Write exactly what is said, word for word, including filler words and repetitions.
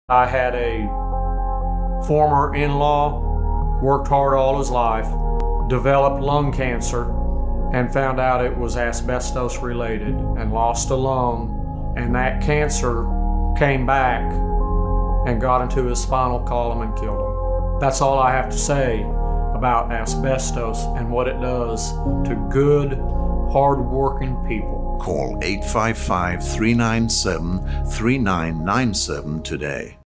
I had a former in-law, worked hard all his life, developed lung cancer, and found out it was asbestos related and lost a lung, and that cancer came back and got into his spinal column and killed him. That's all I have to say about asbestos and what it does to good, hard-working people. Call eight five five, three nine seven, three nine nine seven today.